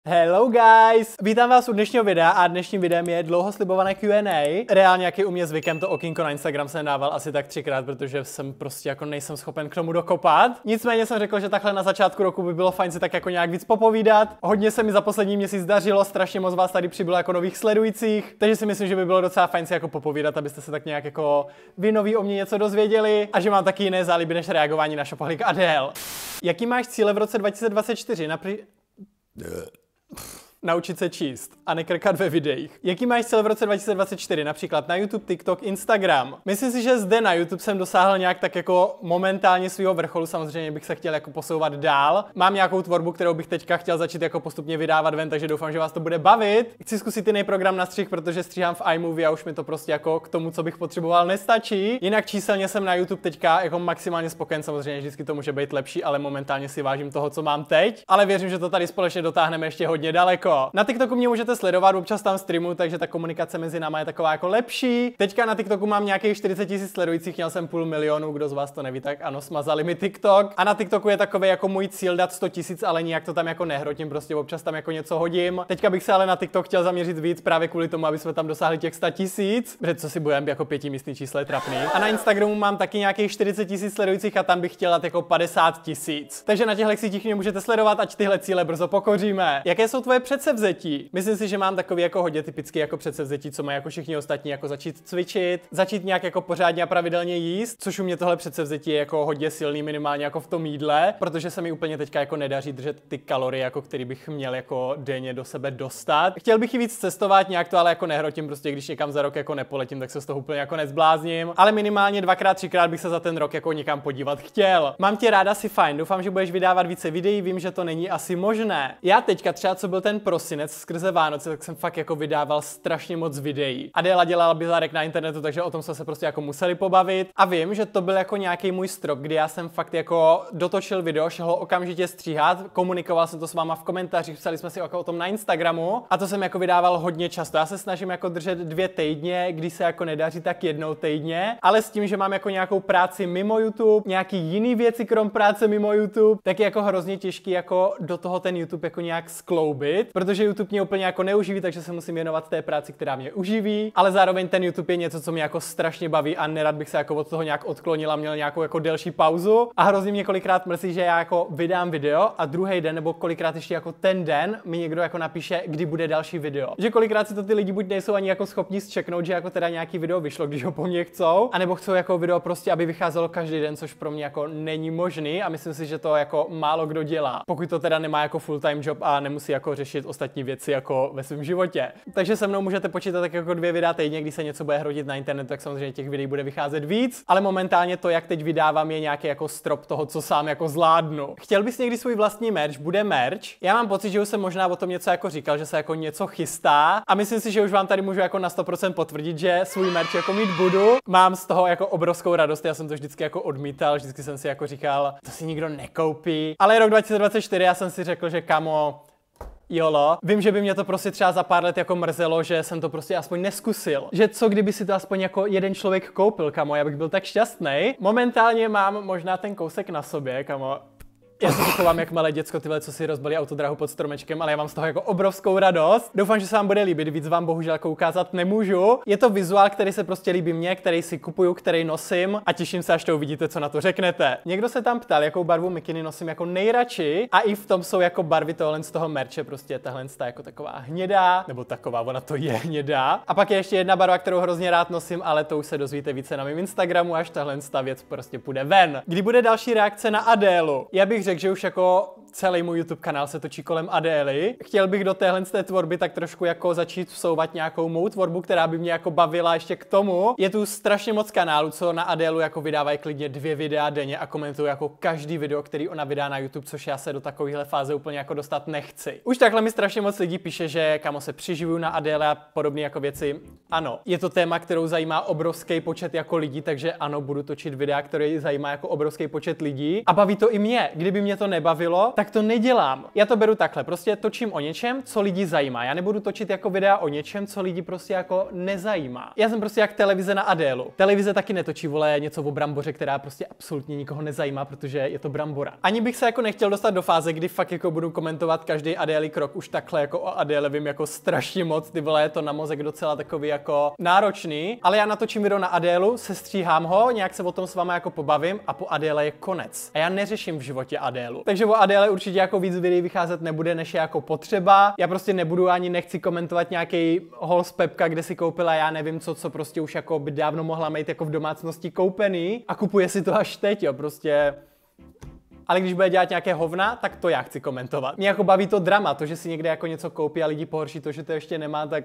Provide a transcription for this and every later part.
Hello guys! Vítám vás u dnešního videa a dnešním videem je dlouho slibované Q&A. Reálně jak je u mě zvykem, to okýnko na Instagram jsem dával asi tak 3krát, protože jsem prostě jako nejsem schopen k tomu dokopat. Nicméně jsem řekl, že takhle na začátku roku by bylo fajn si tak jako nějak víc popovídat. Hodně se mi za poslední měsíc dařilo, strašně moc vás tady přibylo jako nových sledujících, takže si myslím, že by bylo docela fajn si jako popovídat, abyste se tak nějak jako vy noví o mě něco dozvěděli a že mám taky jiné záliby než reagování na šopohlík Adele. Jaký máš cíle v roce 2024? Naučit se číst a nekrkat ve videích. Jaký máš cíl v roce 2024, například na YouTube, TikTok, Instagram? Myslím si, že zde na YouTube jsem dosáhl nějak tak jako momentálně svého vrcholu, samozřejmě bych se chtěl jako posouvat dál. Mám nějakou tvorbu, kterou bych teďka chtěl začít jako postupně vydávat ven, takže doufám, že vás to bude bavit. Chci zkusit jiný program na střih, protože stříhám v iMovie a už mi to prostě jako k tomu, co bych potřeboval, nestačí. Jinak číselně jsem na YouTube teďka jako maximálně spokojen, samozřejmě vždycky to může být lepší, ale momentálně si vážím toho, co mám teď. Ale věřím, že to tady společně dotáhneme ještě hodně daleko. Na TikToku mě můžete sledovat, občas tam streamu, takže ta komunikace mezi náma je taková jako lepší. Teďka na TikToku mám nějakých 40 000 sledujících, měl jsem 500 000, kdo z vás to neví, tak ano, smazali mi TikTok. A na TikToku je takový jako můj cíl dát 100 000, ale nijak to tam jako nehrotím, prostě občas tam jako něco hodím. Teďka bych se ale na TikTok chtěl zaměřit víc právě kvůli tomu, aby jsme tam dosáhli těch 100 000, protože co si budeme jako 5místný číslo je trapný. A na Instagramu mám taky nějakých 40 000 sledujících a tam bych chtěl dát jako 50 000. Takže na těchto sítích mě můžete sledovat, ať tyhle cíle brzo pokoříme. Jaké jsou tvoje předsevzetí? Myslím si, že mám takový jako hodně typický jako předsevzetí, co mají jako všichni ostatní, jako začít cvičit, začít nějak jako pořádně a pravidelně jíst, což u mě tohle předsevzetí je jako hodně silný, minimálně jako v tom jídle, protože se mi úplně teďka jako nedaří držet ty kalorie, jako který bych měl jako denně do sebe dostat. Chtěl bych i víc cestovat, nějak to ale jako nehrotím, prostě když někam za rok jako nepoletím, tak se z toho úplně jako nezblázním, ale minimálně 2x, 3x bych se za ten rok jako někam podívat chtěl. Mám tě ráda, si fajn, doufám, že budeš vydávat více videí, vím, že to není asi možné. Já teďka třeba co byl ten prosinec skrze Vánoce, tak jsem fakt jako vydával strašně moc videí. Adela dělala bizarek na internetu, takže o tom jsme se prostě jako museli pobavit. A vím, že to byl jako nějaký můj strop, kdy já jsem fakt jako dotočil video, šel ho okamžitě stříhat, komunikoval jsem to s váma v komentářích, psali jsme si jako o tom na Instagramu a to jsem jako vydával hodně často. Já se snažím jako držet 2 týdně, když se jako nedaří, tak 1 týdně, ale s tím, že mám jako nějakou práci mimo YouTube, nějaký jiný věci krom práce mimo YouTube, tak je jako hrozně těžký jako do toho ten YouTube jako nějak skloubit, protože YouTube mě úplně jako neuživí, takže se musím věnovat té práci, která mě uživí, ale zároveň ten YouTube je něco, co mě jako strašně baví a nerad bych se jako od toho nějak odklonil a měl nějakou jako delší pauzu. A hrozně mě kolikrát mrzí, že já jako vydám video a druhý den nebo kolikrát ještě jako ten den mi někdo jako napíše, kdy bude další video. Že kolikrát si to ty lidi buď nejsou ani jako schopni zčeknout, že jako teda nějaký video vyšlo, když ho po mně chcou, anebo chcou jako video prostě, aby vycházelo každý den, což pro mě jako není možný a myslím si, že to jako málo kdo dělá. Pokud to teda nemá jako full time job a nemusí jako řešit ostatní věci jako ve svém životě. Takže se mnou můžete počítat tak jako 2 videa týdně, když se něco bude hrotit na internetu, tak samozřejmě těch videí bude vycházet víc, ale momentálně to, jak teď vydávám, je nějaký jako strop toho, co sám jako zvládnu. Chtěl bys někdy svůj vlastní merch? Bude merch? Já mám pocit, že už jsem možná o tom něco jako říkal, že se jako něco chystá a myslím si, že už vám tady můžu jako na 100% potvrdit, že svůj merch jako mít budu. Mám z toho jako obrovskou radost, já jsem to vždycky jako odmítal, vždycky jsem si jako říkal, to si nikdo nekoupí. Ale rok 2024 já jsem si řekl, že kamo, jolo. Vím, že by mě to prostě třeba za pár let jako mrzelo, že jsem to prostě aspoň neskusil. Že co kdyby si to aspoň jako jeden člověk koupil, kamo, já bych byl tak šťastný. Momentálně mám možná ten kousek na sobě, kamo. Já se chovám jak malé děcko, tyhle, co si rozbalí autodráhu pod stromečkem, ale já mám z toho jako obrovskou radost. Doufám, že se vám bude líbit, víc vám bohužel jako ukázat nemůžu. Je to vizuál, který se prostě líbí mně, který si kupuju, který nosím a těším se, až to uvidíte, co na to řeknete. Někdo se tam ptal, jakou barvu mikiny nosím jako nejradši a i v tom jsou jako barvy tohle z toho merče, prostě tahle jako taková hnědá, nebo taková, ona to je hnědá. A pak je ještě jedna barva, kterou hrozně rád nosím, ale to už se dozvíte více na mém Instagramu, až tahle věc prostě půjde ven. Kdy bude další reakce na Adélu? Já bych řekl, že už jako celý můj YouTube kanál se točí kolem Adély. Chtěl bych do téhle tvorby tak trošku jako začít vsouvat nějakou mou tvorbu, která by mě jako bavila ještě k tomu. Je tu strašně moc kanálů, co na Adélu jako vydávají klidně 2 videa denně a komentují jako každý video, který ona vydá na YouTube, což já se do takovéhle fáze úplně jako dostat nechci. Už takhle mi strašně moc lidí píše, že kamo se přiživuju na Adéle a podobné jako věci. Ano, je to téma, kterou zajímá obrovský počet jako lidí, takže ano, budu točit videa, které zajímá jako obrovský počet lidí a baví to i mě. Kdyby mě to nebavilo, tak to nedělám. Já to beru takhle, prostě točím o něčem, co lidi zajímá. Já nebudu točit jako videa o něčem, co lidi prostě jako nezajímá. Já jsem prostě jak televize na Adélu. Televize taky netočí, vole, něco o bramboře, která prostě absolutně nikoho nezajímá, protože je to brambora. Ani bych se jako nechtěl dostat do fáze, kdy fakt jako budu komentovat každý Adély krok už takhle jako o Adéle vím jako strašně moc, ty vole, je to na mozek docela takový jako náročný, ale já natočím video na Adélu, sestříhám ho, nějak se o tom s váma jako pobavím a po Adéle je konec. A já neřeším v životě Adélu. Takže o Adéle určitě jako víc videí vycházet nebude, než je jako potřeba. Já prostě nebudu ani nechci komentovat nějaký haul z Pepka, kde si koupila já nevím co prostě už jako by dávno mohla mít jako v domácnosti koupený a kupuje si to až teď, jo, prostě. Ale když bude dělat nějaké hovna, tak to já chci komentovat. Mě jako baví to drama, to, že si někde jako něco koupí a lidi pohorší to, že to ještě nemá, tak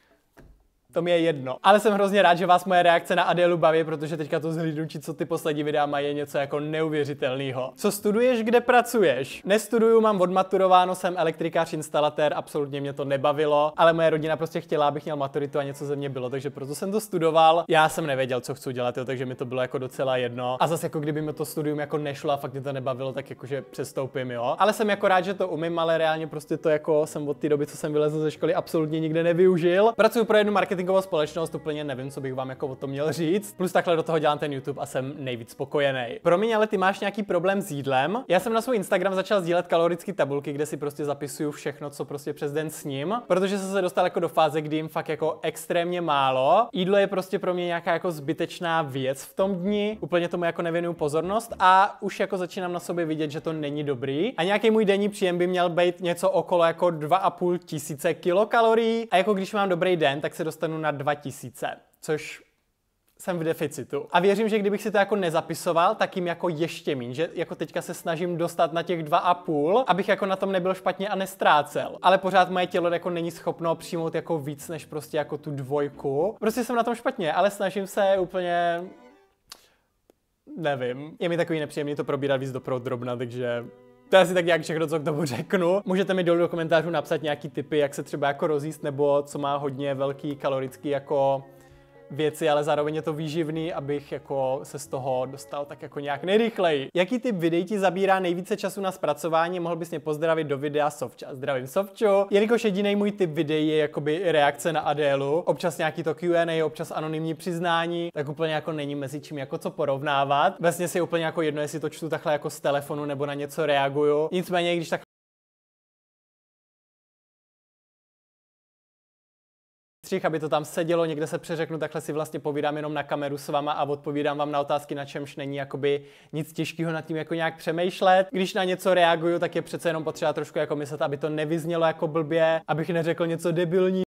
to mi je jedno. Ale jsem hrozně rád, že vás moje reakce na Adélu baví, protože teďka to zhlídnutí, co ty poslední videa mají, je něco jako neuvěřitelného. Co studuješ, kde pracuješ? Nestuduju, mám odmaturováno, jsem elektrikář, instalatér, absolutně mě to nebavilo, ale moje rodina prostě chtěla, abych měl maturitu a něco ze mě bylo, takže proto jsem to studoval. Já jsem nevěděl, co chci dělat, jo, takže mi to bylo jako docela jedno. A zase jako kdyby mi to studium jako nešlo a fakt mě to nebavilo, tak jakože přestoupím, jo. Ale jsem jako rád, že to umím, ale reálně prostě to jako jsem od té doby, co jsem vylezl ze školy, absolutně nikde nevyužil. Pracuji pro jednu marketingovou společnost, úplně nevím, co bych vám jako o tom měl říct. Plus takhle do toho dělám ten YouTube a jsem nejvíc spokojený. Promiň, ale ty máš nějaký problém s jídlem? Já jsem na svůj Instagram začal sdílet kalorické tabulky, kde si prostě zapisuju všechno, co prostě přes den sním, protože jsem se dostal jako do fáze, kdy jim fakt jako extrémně málo. Jídlo je prostě pro mě nějaká jako zbytečná věc v tom dni. Úplně tomu jako nevěnuju pozornost a už jako začínám na sobě vidět, že to není dobrý. A nějaký můj denní příjem by měl být něco okolo jako 2,5 tisíce kilokalorií a jako když mám dobrý den, tak se dostanu na 2000, což jsem v deficitu. A věřím, že kdybych si to jako nezapisoval, tak jim jako ještě míň, že jako teďka se snažím dostat na těch 2,5, abych jako na tom nebyl špatně a nestrácel. Ale pořád moje tělo jako není schopno přijmout jako víc než prostě jako tu 2. Prostě jsem na tom špatně, ale snažím se úplně nevím. Je mi takový nepříjemný to probírat víc dopodrobna, takže to je asi tak nějak všechno, co k tomu řeknu. Můžete mi dolů do komentářů napsat nějaký tipy, jak se třeba jako rozjíst, nebo co má hodně velký kalorický jako věci, ale zároveň je to výživný, abych jako se z toho dostal tak jako nějak nejrychleji. Jaký typ videí ti zabírá nejvíce času na zpracování? Mohl bys mě pozdravit do videa Sovča. Zdravím Sovču. Jelikož jediný můj typ videí je jakoby reakce na Adélu, občas nějaký to Q&A, občas anonymní přiznání, tak úplně jako není mezi čím jako co porovnávat. Vlastně si je úplně jako jedno, jestli to čtu takhle jako z telefonu nebo na něco reaguju. Nicméně, když tak aby to tam sedělo, někde se přeřeknu, takhle si vlastně povídám jenom na kameru s váma a odpovídám vám na otázky, na čemž není jakoby nic těžkého nad tím jako nějak přemýšlet. Když na něco reaguju, tak je přece jenom potřeba trošku jako myslet, aby to nevyznělo jako blbě, abych neřekl něco debilní.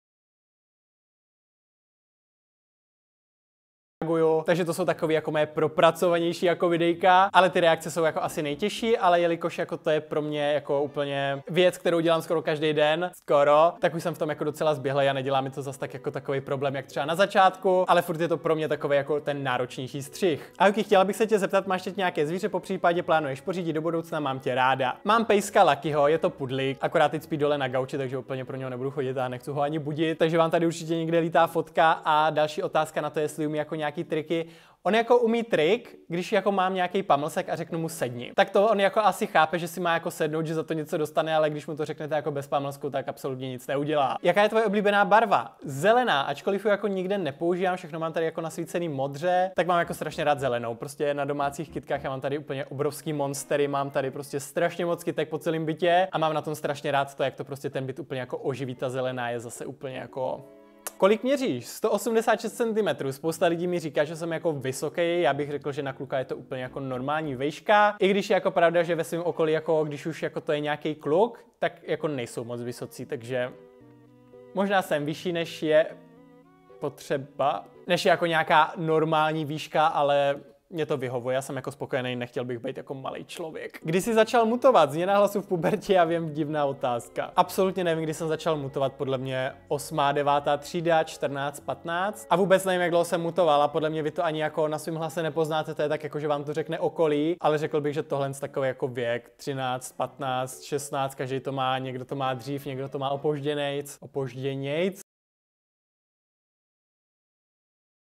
Takže to jsou takové jako moje propracovanější jako videjka, ale ty reakce jsou jako asi nejtěžší, ale jelikož jako to je pro mě jako úplně věc, kterou dělám skoro každý den, tak už jsem v tom jako docela zběhlej a nedělá mi to zas tak jako takový problém, jak třeba na začátku, ale furt je to pro mě takový jako ten náročnější střih. A Juki, chtěla bych se tě zeptat, máš teď nějaké zvíře, po případě plánuješ pořídit do budoucna, mám tě ráda. Mám pejska Luckyho, je to pudlík, akorát teď spí dole na gauči, takže úplně pro něho nebudu chodit a nechci ho ani budit, takže vám tady určitě někde lítá fotka a další otázka na to, jestli umí jako nějaký triky. On jako umí trik, když jako mám nějaký pamlsek a řeknu mu sedni. Tak to on jako asi chápe, že si má jako sednout, že za to něco dostane, ale když mu to řeknete jako bez pamlsku, tak absolutně nic neudělá. Jaká je tvoje oblíbená barva? Zelená, ačkoliv ji jako nikde nepoužívám, všechno mám tady jako nasvícený modře, tak mám jako strašně rád zelenou. Prostě na domácích kytkách já mám tady úplně obrovský monstery, mám tady prostě strašně moc kytek po celém bytě a mám na tom strašně rád to, jak to prostě ten byt úplně jako oživí, ta zelená je zase úplně jako. Kolik měříš? 186 cm. Spousta lidí mi říká, že jsem jako vysoký, já bych řekl, že na kluka je to úplně jako normální vejška. I když je jako pravda, že ve svém okolí, jako když už jako to je nějaký kluk, tak jako nejsou moc vysocí, takže možná jsem vyšší, než je potřeba, než je jako nějaká normální výška, ale mě to vyhovuje, já jsem jako spokojený, nechtěl bych být jako malý člověk. Kdy jsi začal mutovat? Změna hlasu v pubertě, já vím, divná otázka. Absolutně nevím, kdy jsem začal mutovat, podle mě 8., 9. třída, 14, 15. A vůbec nevím, jak dlouho jsem mutoval a podle mě vy to ani jako na svém hlase nepoznáte, to je tak jako, že vám to řekne okolí, ale řekl bych, že tohle je takový jako věk 13, 15, 16, každý to má, někdo to má dřív, někdo to má opožděnějc.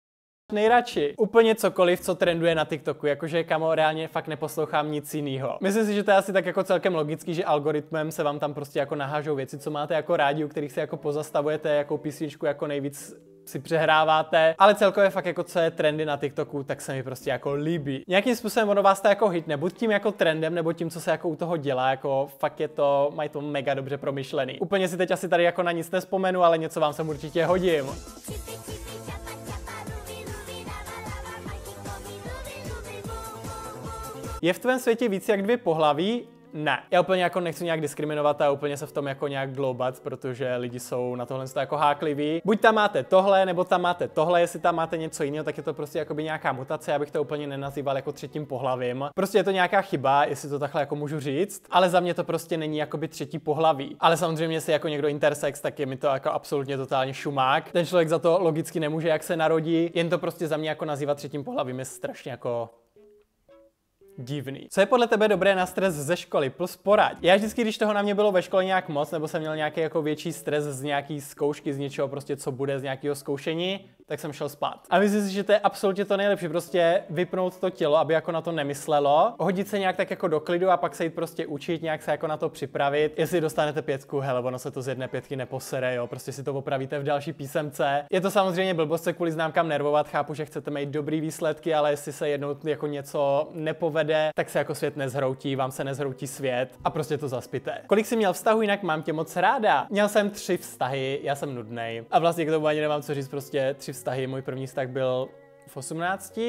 nejradši? Úplně cokoliv, co trenduje na TikToku, jakože kamo, reálně fakt neposlouchám nic jiného. Myslím si, že to je asi tak jako celkem logický, že algoritmem se vám tam prostě jako nahážou věci, co máte jako rádi, u kterých se jako pozastavujete, jakou písničku jako nejvíc si přehráváte, ale celkově fakt jako co je trendy na TikToku, tak se mi prostě jako líbí. Nějakým způsobem ono vás to jako hitne, buď tím jako trendem, nebo tím, co se jako u toho dělá, jako fakt je to, mají to mega dobře promyšlený. Úplně si teď asi tady jako na nic nespomenu, ale něco vám sem určitě hodím. Je v tvém světě víc jak 2 pohlaví? Ne. Já úplně jako nechci nějak diskriminovat a úplně se v tom jako nějak gloubat, protože lidi jsou na tohle jako hákliví. Buď tam máte tohle, nebo tam máte tohle, jestli tam máte něco jiného, tak je to prostě jakoby nějaká mutace, abych to úplně nenazýval jako 3. pohlavím. Prostě je to nějaká chyba, jestli to takhle jako můžu říct, ale za mě to prostě není jakoby 3. pohlaví. Ale samozřejmě, jestli jako někdo intersex, tak je mi to jako absolutně totálně šumák. Ten člověk za to logicky nemůže, jak se narodí, jen to prostě za mě jako nazývat 3. pohlavím je strašně jako divný. Co je podle tebe dobré na stres ze školy? Plus poraď. Já vždycky, když toho na mě bylo ve škole nějak moc, nebo jsem měl nějaký jako větší stres z nějaký zkoušky, z něčeho prostě, co bude, z nějakého zkoušení, tak jsem šel spát. A myslím si, že to je absolutně to nejlepší, prostě vypnout to tělo, aby jako na to nemyslelo, hodit se nějak tak jako do klidu a pak se jít prostě učit, nějak se jako na to připravit. Jestli dostanete 5, hele, ono se to z 1 5 neposere, jo, prostě si to opravíte v další písemce. Je to samozřejmě blbost se kvůli známkám nervovat, chápu, že chcete mít dobrý výsledky, ale jestli se jednou jako něco nepovede, tak se jako svět nezhroutí, vám se nezhroutí svět a prostě to zaspíte. Kolik jsi měl vztahů, jinak mám tě moc ráda. Měl jsem 3 vztahy, já jsem nudnej. A vlastně k tomu ani nemám co říct, prostě 3 vztahy. Můj první vztah byl v 18.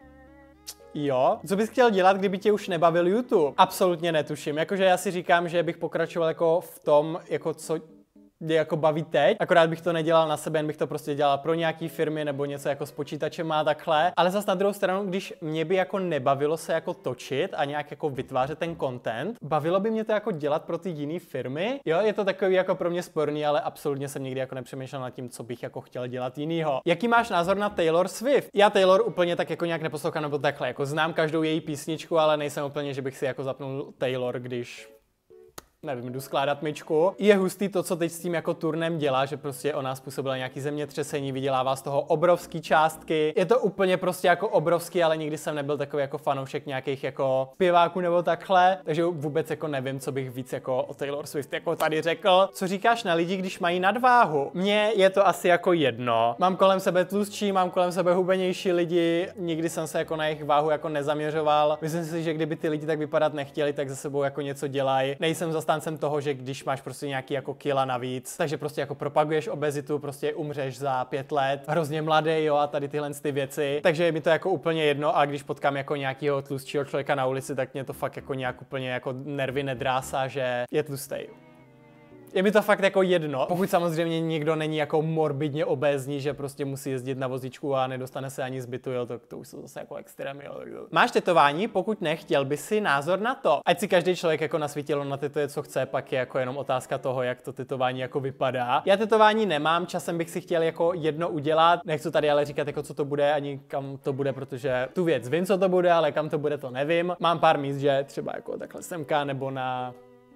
Jo. Co bys chtěl dělat, kdyby tě už nebavil YouTube? Absolutně netuším. Jakože já si říkám, že bych pokračoval jako v tom, jako co mě jako baví teď, akorát bych to nedělal na sebe, jen bych to prostě dělal pro nějaký firmy nebo něco jako s počítačem a takhle. Ale zas na druhou stranu, když mě by jako nebavilo se jako točit a nějak jako vytvářet ten content, bavilo by mě to jako dělat pro ty jiné firmy. Jo, je to takový jako pro mě sporný, ale absolutně jsem nikdy jako nepřemýšlel nad tím, co bych jako chtěl dělat jinýho. Jaký máš názor na Taylor Swift? Já Taylor úplně tak jako nějak neposlouchám nebo takhle, jako znám každou její písničku, ale nejsem úplně, že bych si jako zapnul Taylor, když nevím, jdu skládat myčku. Je hustý to, co teď s tím jako turnem dělá, že prostě ona způsobila nějaký zemětřesení, vydělává z toho obrovský částky. Je to úplně prostě jako obrovský, ale nikdy jsem nebyl takový jako fanoušek nějakých jako zpěváků nebo takhle, takže vůbec jako nevím, co bych víc jako o Taylor Swift jako tady řekl. Co říkáš na lidi, když mají nadváhu? Mně je to asi jako jedno. Mám kolem sebe tlustší, mám kolem sebe hubenější lidi, nikdy jsem se jako na jejich váhu jako nezaměřoval. Myslím si, že kdyby ty lidi tak vypadat nechtěli, tak za sebou jako něco dělají. Nejsem zastáncem toho, že když máš prostě nějaký jako kila navíc, takže prostě jako propaguješ obezitu, prostě umřeš za 5 let, hrozně mladý, jo, a tady tyhle ty věci. Takže je mi to jako úplně jedno, a když potkám jako nějakého tlustšího člověka na ulici, tak mě to fakt jako nějak úplně jako nervy nedrásá, že je tlustej. Je mi to fakt jako jedno, pokud samozřejmě někdo není jako morbidně obézní, že prostě musí jezdit na vozíčku a nedostane se ani z bytu, jo, to už jsou zase jako extrémy, jo. Máš tetování? Pokud ne, chtěl by si názor na to. Ať si každý člověk jako na světě natetuje, co chce, pak je jako jenom otázka toho, jak to tetování jako vypadá. Já tetování nemám, časem bych si chtěl jako jedno udělat. Nechci tady ale říkat jako co to bude, ani kam to bude, protože tu věc vím, co to bude, ale kam to bude, to nevím. Mám pár míst, že třeba jako takhle semka nebo na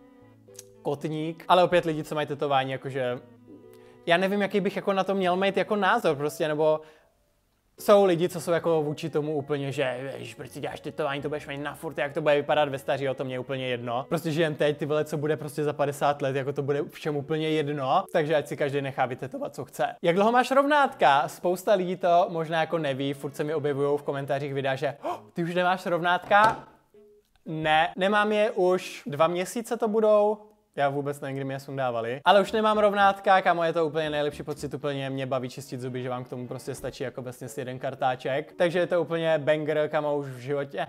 kotník, ale opět lidi, co mají tetování, jakože já nevím, jaký bych jako na to měl mít jako názor prostě, nebo jsou lidi, co jsou jako vůči tomu úplně, že ježiš, proč si děláš tetování, to budeš mít na furt, jak to bude vypadat ve staří, o to mě je úplně jedno. Prostě žijem teď, ty vole, co bude prostě za 50 let, jako to bude všem úplně jedno, takže ať si každý nechá vytetovat, co chce. Jak dlouho máš rovnátka? Spousta lidí to možná jako neví, furt se mi objevujou v komentářích videa, že ty už nemáš rovnátka? Ne, nemám je už 2 měsíce to budou. Já vůbec nevím, kdy mě je sundávali. Ale už nemám rovnátka, kamo, je to úplně nejlepší pocit, úplně mě baví čistit zuby, že vám k tomu prostě stačí jako vlastně jeden kartáček. Takže je to úplně banger, kamo, už v životě.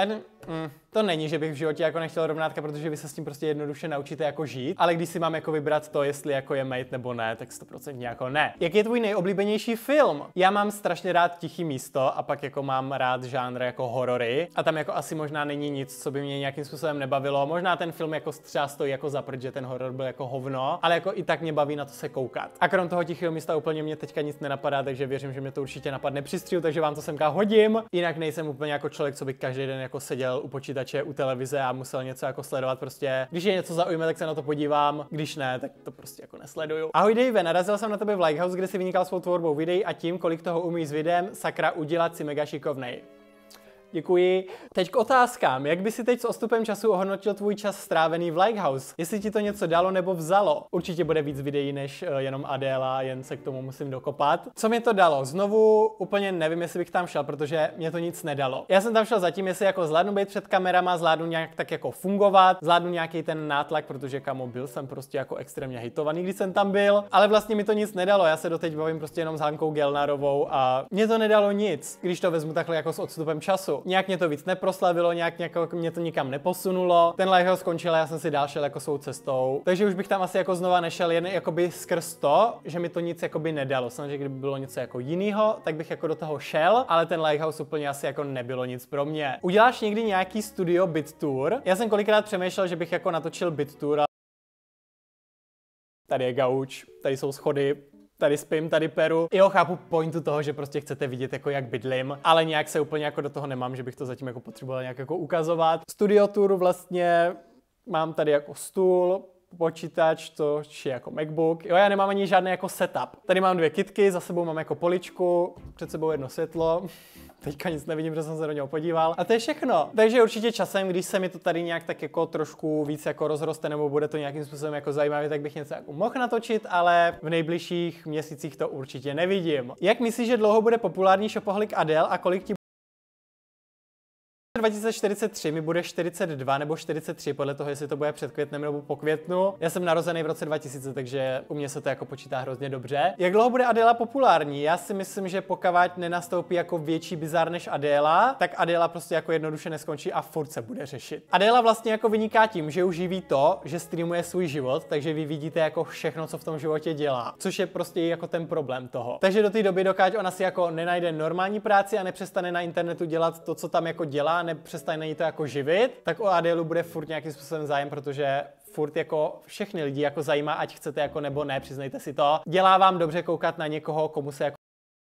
To není, že bych v životě jako nechtěl rovnátka, protože vy se s tím prostě jednoduše naučíte jako žít. Ale když si mám jako vybrat to, jestli jako je mate nebo ne, tak 100% jako ne. Jaký je tvůj nejoblíbenější film? Já mám strašně rád Tichý místo a pak jako mám rád žánr jako horory. A tam jako asi možná není nic, co by mě nějakým způsobem nebavilo. Možná ten film jako třeba stojí jako za prd, že ten horor byl jako hovno, ale jako i tak mě baví na to se koukat. A krom toho Tichého místa úplně mě teďka nic nenapadá, takže věřím, že mě to určitě napadne při střihu, takže vám to semka hodím. Jinak nejsem úplně jako člověk, co by každý den jako seděl u počítače počítače u televize a musel něco jako sledovat prostě. Když je něco zaujme, tak se na to podívám, když ne, tak to prostě jako nesleduju. Ahoj Dave, narazil jsem na tebe v Lighthouse, kde si vynikal svou tvorbou videí a tím, kolik toho umíš s videem, sakra, udělat si mega šikovnej. Děkuji. Teď k otázkám. Jak by si teď s odstupem času ohodnotil tvůj čas strávený v Lighthouse? Jestli ti to něco dalo nebo vzalo? Určitě bude víc videí než jenom Adéla, jen se k tomu musím dokopat. Co mi to dalo? Znovu úplně nevím, jestli bych tam šel, protože mě to nic nedalo. Já jsem tam šel zatím, jestli jako zvládnu být před kamerama, zvládnu nějak tak jako fungovat, zvládnu nějaký ten nátlak, protože kamo byl jsem prostě jako extrémně hejtovaný, když jsem tam byl, ale vlastně mi to nic nedalo. Já se doteď bavím prostě jenom s Hankou Gelnarovou a mě to nedalo nic, když to vezmu takhle jako s odstupem času. Nějak mě to víc neproslavilo, nějak mě to nikam neposunulo. Ten Lighthouse skončil a já jsem si dál šel jako svou cestou. Takže už bych tam asi jako znova nešel jen jakoby skrz to, že mi to nic jakoby nedalo. Samozřejmě, kdyby bylo něco jako jinýho, tak bych jako do toho šel, ale ten Lighthouse úplně asi jako nebylo nic pro mě. Uděláš někdy nějaký studio BitTour? Já jsem kolikrát přemýšlel, že bych jako natočil BitTour. Tady je gauč, tady jsou schody. Tady spím, tady peru. Jo, chápu pointu toho, že prostě chcete vidět jako jak bydlím, ale nějak se úplně jako do toho nemám, že bych to zatím jako potřeboval nějak jako ukazovat. Studio tour vlastně mám tady jako stůl, počítač, to je jako MacBook. Jo, já nemám ani žádný jako setup. Tady mám 2 kytky, za sebou mám jako poličku, před sebou jedno světlo. Teďka nic nevidím, protože jsem se do něho podíval. A to je všechno. Takže určitě časem, když se mi to tady nějak tak jako trošku víc jako rozroste nebo bude to nějakým způsobem jako zajímavé, tak bych něco jako mohl natočit, ale v nejbližších měsících to určitě nevidím. Jak myslíš, že dlouho bude populární Shopaholic Adele a kolik ti 2043 mi bude 42 nebo 43, podle toho, jestli to bude před květnem nebo po květnu. Já jsem narozený v roce 2000, takže u mě se to jako počítá hrozně dobře. Jak dlouho bude Adéla populární? Já si myslím, že pokud nenastoupí jako větší bizár než Adéla, tak Adéla prostě jako jednoduše neskončí a furt se bude řešit. Adéla vlastně jako vyniká tím, že už živí to, že streamuje svůj život, takže vy vidíte jako všechno, co v tom životě dělá, což je prostě jako ten problém toho. Takže do té doby, dokud ona si jako nenajde normální práci a nepřestane na internetu dělat to, co tam jako dělá, nepřestane jí to jako živit, tak o Adélu bude furt nějakým způsobem zájem, protože furt jako všechny lidi jako zajímá, ať chcete jako nebo ne, přiznejte si to. Dělá vám dobře koukat na někoho, komu se jako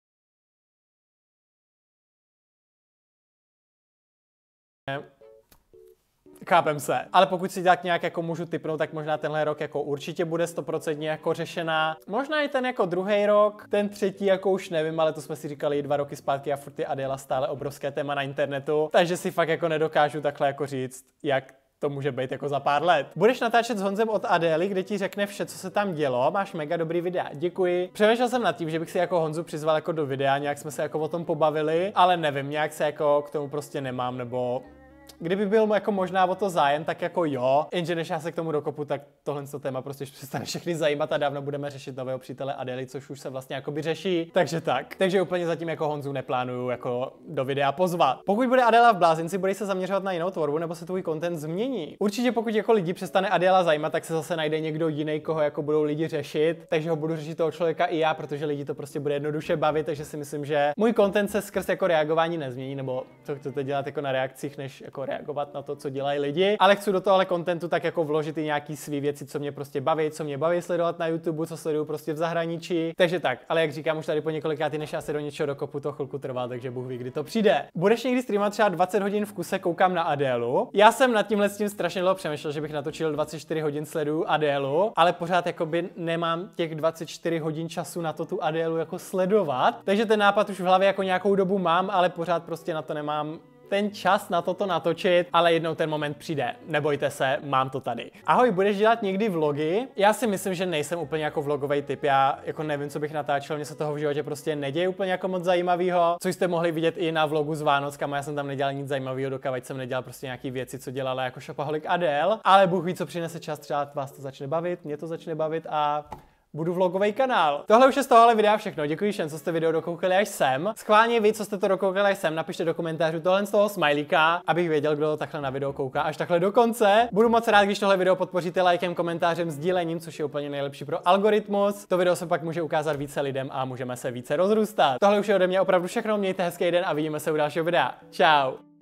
chápem se. Ale pokud si tak nějak jako můžu tipnout, tak možná tenhle rok jako určitě bude 100% jako řešená. Možná i ten jako druhý rok, ten třetí jako už nevím, ale to jsme si říkali 2 roky zpátky a furt je Adéla stále obrovské téma na internetu. Takže si fakt jako nedokážu takhle jako říct, jak to může být jako za pár let. Budeš natáčet s Honzem od Adély, kde ti řekne vše, co se tam dělo. Máš mega dobrý videa. Děkuji. Přemýšlel jsem nad tím, že bych si jako Honzu přizval jako do videa, nějak jsme se jako o tom pobavili, ale nevím, nějak se jako k tomu prostě nemám, nebo kdyby byl jako možná o to zájem, tak jako jo, jenže než já se k tomu dokopu, tak tohle téma prostě přestane všechny zajímat a dávno budeme řešit nového přítele Adély, což už se vlastně jakoby řeší. Takže tak. Takže úplně zatím jako Honzu neplánuju jako do videa pozvat. Pokud bude Adéla v blázinci, budeš se zaměřovat na jinou tvorbu nebo se tvůj content změní. Určitě pokud jako lidi přestane Adéla zajímat, tak se zase najde někdo jiný, koho jako budou lidi řešit, takže ho budu řešit toho člověka i já, protože lidi to prostě bude jednoduše bavit, takže si myslím, že můj content se skrz jako reagování nezmění, nebo co chcete dělat jako na reakcích, než jako reagovat na to, co dělají lidi, ale chci do tohohle kontentu tak jako vložit i nějaký svý věci, co mě prostě baví, co mě baví sledovat na YouTube, co sleduju prostě v zahraničí. Takže tak, ale jak říkám už tady po několikrát, než já se do něčeho dokopu, to chvilku trvá, takže Bůh ví, kdy to přijde. Budeš někdy streamovat třeba 20 hodin v kuse, koukám na Adélu. Já jsem nad tímhle s tím strašně dlouho přemýšlel, že bych natočil 24 hodin sleduju Adélu, ale pořád jakoby nemám těch 24 hodin času na to tu Adélu jako sledovat. Takže ten nápad už v hlavě jako nějakou dobu mám, ale pořád prostě na to nemám ten čas na toto natočit, ale jednou ten moment přijde. Nebojte se, mám to tady. Ahoj, budeš dělat někdy vlogy? Já si myslím, že nejsem úplně jako vlogový typ. Já jako nevím, co bych natáčel, mně se toho v životě prostě neděje úplně jako moc zajímavého. Co jste mohli vidět i na vlogu z Vánoc, kam já jsem tam nedělal nic zajímavého, dokud jsem nedělal prostě nějaký věci, co dělala jako Shopaholic Adele, ale Bůh ví, co přinese čas, třeba vás to začne bavit, mě to začne bavit a budu vlogový kanál. Tohle už je z tohohle videa všechno. Děkuji všem, co jste video dokoukali až sem. Schválně vy, co jste to dokoukali až sem, napište do komentářů tohle z toho smajlíka, abych věděl, kdo takhle na video kouká až takhle do konce. Budu moc rád, když tohle video podpoříte lajkem, komentářem, sdílením, což je úplně nejlepší pro algoritmus. To video se pak může ukázat více lidem a můžeme se více rozrůstat. Tohle už je ode mě opravdu všechno. Mějte hezký den a vidíme se u dalšího videa. Čau.